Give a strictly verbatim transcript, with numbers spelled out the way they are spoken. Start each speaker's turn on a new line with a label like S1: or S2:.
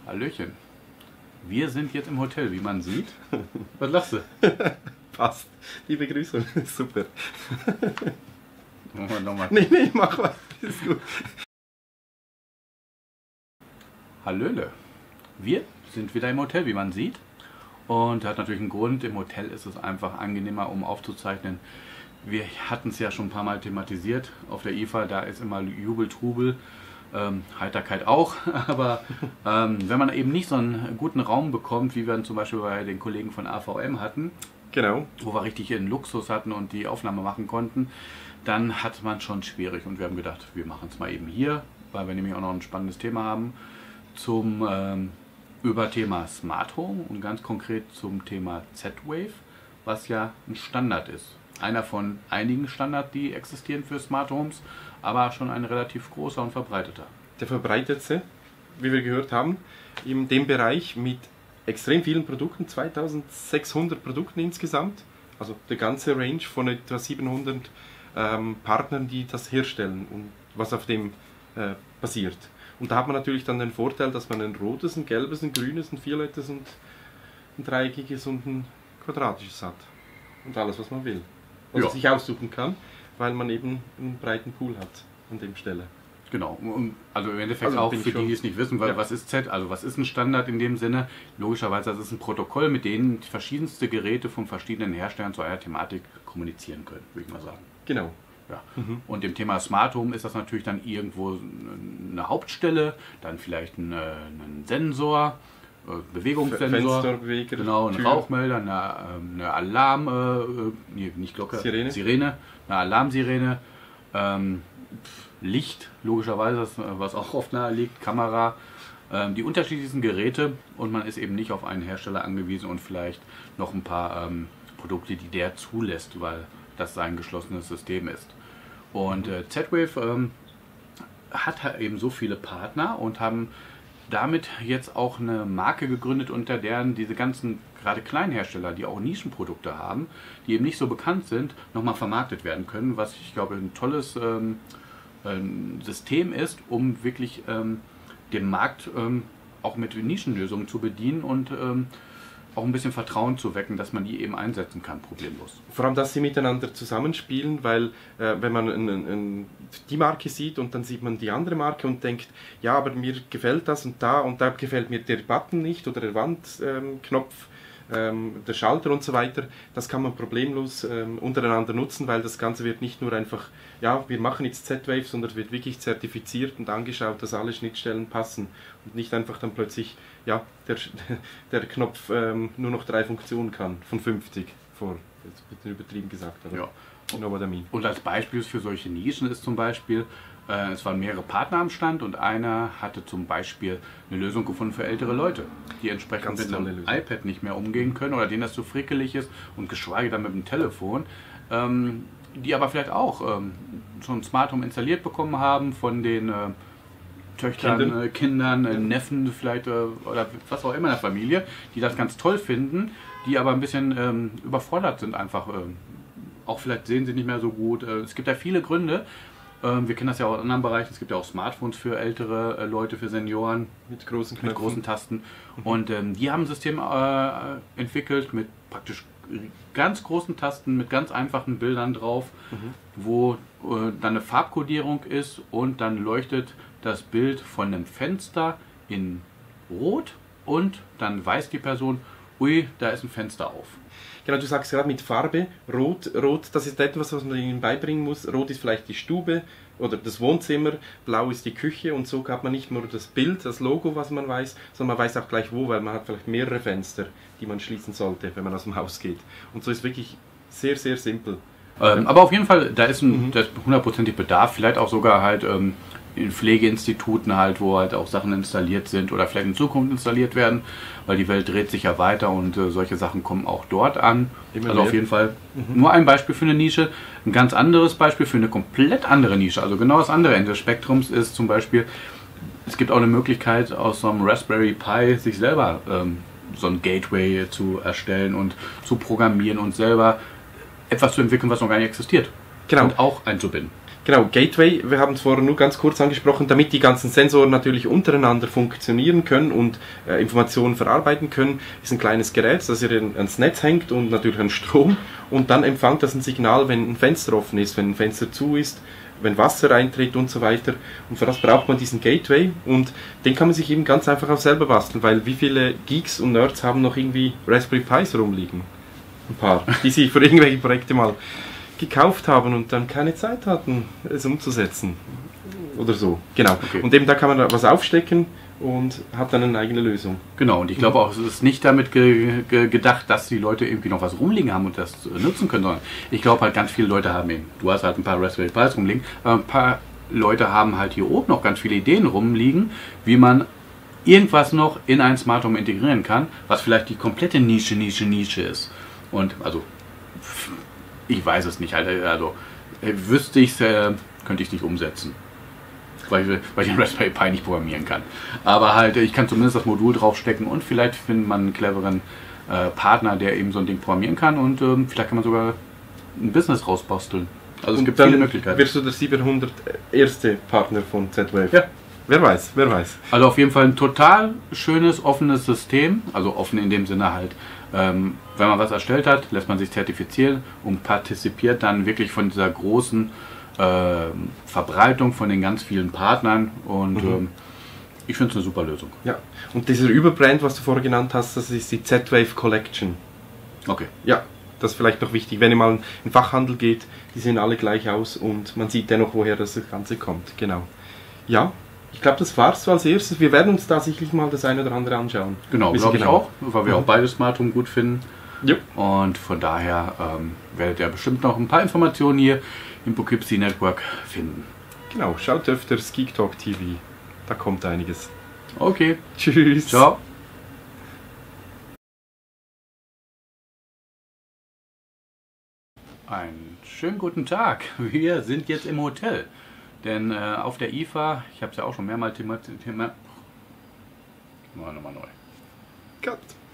S1: Hallöchen. Wir sind jetzt im Hotel, wie man sieht. Was lachst du?
S2: Passt. Die Begrüßung ist super.
S1: Machen wir nochmal.
S2: Nee, nee, mach was. Ist gut.
S1: Hallöle. Wir sind wieder im Hotel, wie man sieht. Und hat natürlich einen Grund. Im Hotel ist es einfach angenehmer, um aufzuzeichnen. Wir hatten es ja schon ein paar Mal thematisiert auf der I F A. Da ist immer Jubel, Trubel. Ähm, Heiterkeit auch, aber ähm, wenn man eben nicht so einen guten Raum bekommt, wie wir ihn zum Beispiel bei den Kollegen von A V M hatten,
S2: genau,
S1: wo wir richtig einen Luxus hatten und die Aufnahme machen konnten, dann hat man schon schwierig und wir haben gedacht, wir machen es mal eben hier, weil wir nämlich auch noch ein spannendes Thema haben zum ähm, über Thema Smart Home und ganz konkret zum Thema Z-Wave, was ja ein Standard ist. Einer von einigen Standards, die existieren für Smart Homes, aber schon ein relativ großer und verbreiteter.
S2: Der verbreitetste, wie wir gehört haben, in dem Bereich mit extrem vielen Produkten, zweitausendsechshundert Produkten insgesamt, also der ganze Range von etwa siebenhundert ähm, Partnern, die das herstellen und was auf dem äh, basiert. Und da hat man natürlich dann den Vorteil, dass man ein rotes, ein gelbes, ein grünes, ein violettes und ein dreieckiges und ein quadratisches hat. Und alles, was man will. Was
S1: Ja.
S2: man sich aussuchen kann, weil man eben einen breiten Pool hat an dem Stelle.
S1: Genau, und also im Endeffekt
S2: Also
S1: auch
S2: bin
S1: für
S2: ich
S1: die,
S2: schon-
S1: die es nicht wissen, weil
S2: Ja.
S1: was ist Z? Also was ist ein Standard in dem Sinne? Logischerweise, das ist ein Protokoll, mit dem verschiedenste Geräte von verschiedenen Herstellern zu einer Thematik kommunizieren können, würde ich mal sagen.
S2: Genau.
S1: Ja.
S2: Mhm.
S1: Und im Thema Smart Home ist das natürlich dann irgendwo eine Hauptstelle, dann vielleicht ein, äh, ein Sensor, äh, Bewegungssensor,
S2: Fensterbeweger,
S1: genau, ein
S2: Tür.
S1: Rauchmelder, eine, ähm, eine Alarm, äh, äh, nee, nicht Glocke,
S2: Sirene.
S1: Sirene, eine Alarmsirene, ähm, pf, Licht, logischerweise, das, äh, was auch oft nahe liegt, Kamera, ähm, die unterschiedlichsten Geräte und man ist eben nicht auf einen Hersteller angewiesen und vielleicht noch ein paar ähm, Produkte, die der zulässt, weil das sein geschlossenes System ist. Und äh, Z-Wave ähm, hat halt eben so viele Partner und haben damit jetzt auch eine Marke gegründet, unter deren diese ganzen, gerade Kleinhersteller, die auch Nischenprodukte haben, die eben nicht so bekannt sind, nochmal vermarktet werden können, was ich glaube ein tolles ähm, ähm, System ist, um wirklich ähm, den Markt ähm, auch mit Nischenlösungen zu bedienen und ähm, auch ein bisschen Vertrauen zu wecken, dass man die eben einsetzen kann, problemlos.
S2: Vor allem, dass sie miteinander zusammenspielen, weil äh, wenn man ein, ein, die Marke sieht und dann sieht man die andere Marke und denkt, ja, aber mir gefällt das und da und da gefällt mir der Button nicht oder der Wandknopf, ähm, der Schalter und so weiter, das kann man problemlos ähm, untereinander nutzen, weil das Ganze wird nicht nur einfach, ja, wir machen jetzt Z-Wave, sondern es wird wirklich zertifiziert und angeschaut, dass alle Schnittstellen passen und nicht einfach dann plötzlich, ja, der, der Knopf ähm, nur noch drei Funktionen kann, von fünfzig, vor, jetzt wird übertrieben gesagt, aber
S1: Ja.
S2: you know what I mean.
S1: Und als Beispiel für solche Nischen ist zum Beispiel, äh, es waren mehrere Partner am Stand und einer hatte zum Beispiel eine Lösung gefunden für ältere Leute, die entsprechend
S2: Ganz
S1: mit
S2: tolle
S1: einem
S2: Lösung.
S1: iPad nicht mehr umgehen können oder denen das zu frickelig ist und geschweige denn mit dem Telefon, ähm, die aber vielleicht auch ähm, schon ein Smart Home installiert bekommen haben von den äh, Töchtern,
S2: Kindern.
S1: äh, Kindern, äh,
S2: Ja.
S1: Neffen vielleicht äh, oder was auch immer in der Familie, die das ganz toll finden, die aber ein bisschen ähm, überfordert sind einfach. Ähm, auch vielleicht sehen sie nicht mehr so gut. Äh, es gibt ja viele Gründe. Ähm, wir kennen das ja auch in anderen Bereichen. Es gibt ja auch Smartphones für ältere äh, Leute, für Senioren
S2: Mit großen
S1: mit
S2: Knöpfen.
S1: großen Tasten. Und ähm, die haben ein System äh, entwickelt mit praktisch ganz großen Tasten, mit ganz einfachen Bildern drauf, wo äh, dann eine Farbkodierung ist und dann leuchtet das Bild von einem Fenster in Rot und dann weiß die Person, ui, da ist ein Fenster auf.
S2: Genau, du sagst gerade mit Farbe, Rot, Rot, das ist etwas, was man ihnen beibringen muss. Rot ist vielleicht die Stube oder das Wohnzimmer, Blau ist die Küche und so hat man nicht nur das Bild, das Logo, was man weiß, sondern man weiß auch gleich wo, weil man hat vielleicht mehrere Fenster, die man schließen sollte, wenn man aus dem Haus geht. Und so ist wirklich sehr, sehr simpel.
S1: Ähm, aber auf jeden Fall, da ist ein
S2: Mhm.
S1: da ist hundertprozentig Bedarf, vielleicht auch sogar halt ähm, in Pflegeinstituten halt, wo halt auch Sachen installiert sind oder vielleicht in Zukunft installiert werden, weil die Welt dreht sich ja weiter und äh, solche Sachen kommen auch dort an.
S2: Immer
S1: also auf
S2: mehr.
S1: jeden Fall nur ein Beispiel für eine Nische. Ein ganz anderes Beispiel für eine komplett andere Nische, also genau das andere Ende des Spektrums ist zum Beispiel, es gibt auch eine Möglichkeit aus so einem Raspberry Pi sich selber ähm, so ein Gateway zu erstellen und zu programmieren und selber etwas zu entwickeln, was noch gar nicht existiert.
S2: Genau.
S1: Und auch einzubinden.
S2: Genau, Gateway, wir haben es vorher nur ganz kurz angesprochen, damit die ganzen Sensoren natürlich untereinander funktionieren können und äh, Informationen verarbeiten können, ist ein kleines Gerät, das ihr ans Netz hängt und natürlich an Strom, und dann empfängt das ein Signal, wenn ein Fenster offen ist, wenn ein Fenster zu ist, wenn Wasser eintritt und so weiter. Und für das braucht man diesen Gateway, und den kann man sich eben ganz einfach auch selber basteln, weil wie viele Geeks und Nerds haben noch irgendwie Raspberry Pis rumliegen? Ein paar, die sie für irgendwelche Projekte mal gekauft haben und dann keine Zeit hatten, es umzusetzen. Oder so, genau.
S1: Okay.
S2: Und eben da kann man da was aufstecken und hat dann eine eigene Lösung.
S1: Genau, und ich glaube auch, es ist nicht damit ge ge gedacht, dass die Leute irgendwie noch was rumliegen haben und das äh, nutzen können, sondern ich glaube halt, ganz viele Leute haben eben, du hast halt ein paar Raspberry Pis rumliegen, aber ein paar Leute haben halt hier oben noch ganz viele Ideen rumliegen, wie man irgendwas noch in ein Smart Home integrieren kann, was vielleicht die komplette Nische, Nische, Nische ist. Und also, ich weiß es nicht, Alter. Also, äh, wüsste ich es, äh, könnte ich es nicht umsetzen. Weil, weil ich den Raspberry Pi nicht programmieren kann. Aber halt, ich kann zumindest das Modul draufstecken und vielleicht findet man einen cleveren äh, Partner, der eben so ein Ding programmieren kann, und ähm, vielleicht kann man sogar ein Business rausbasteln. Also es
S2: und
S1: gibt
S2: dann
S1: viele Möglichkeiten.
S2: Wirst du der siebenhundert erste Partner von Z-Wave?
S1: Ja.
S2: Wer weiß, wer weiß.
S1: Also auf jeden Fall ein total schönes, offenes System. Also offen in dem Sinne halt, ähm, wenn man was erstellt hat, lässt man sich zertifizieren und partizipiert dann wirklich von dieser großen äh, Verbreitung von den ganz vielen Partnern. Und mhm. ähm, ich finde es eine super Lösung.
S2: Ja, und dieser Überbrand, was du vorher genannt hast, das ist die Z-Wave Collection.
S1: Okay.
S2: Ja, das ist vielleicht noch wichtig. Wenn ihr mal in den Fachhandel geht, die sehen alle gleich aus und man sieht dennoch, woher das Ganze kommt. Genau. Ja. Ich glaube, das war's so als erstes. Wir werden uns da sicherlich mal das eine oder andere anschauen.
S1: Genau, glaube ich
S2: genau.
S1: auch, weil wir mhm. auch beide Smart Home gut finden.
S2: Ja.
S1: Und von daher ähm, werdet ihr bestimmt noch ein paar Informationen hier im Poughkeepsie Network finden.
S2: Genau, schaut öfters Geek Talk T V. Da kommt einiges.
S1: Okay.
S2: Tschüss.
S1: Ciao. Einen schönen guten Tag. Wir sind jetzt im Hotel. Denn äh, auf der I F A, ich habe es ja auch schon mehrmals thematisiert, Thema, nochmal neu.
S2: Cut.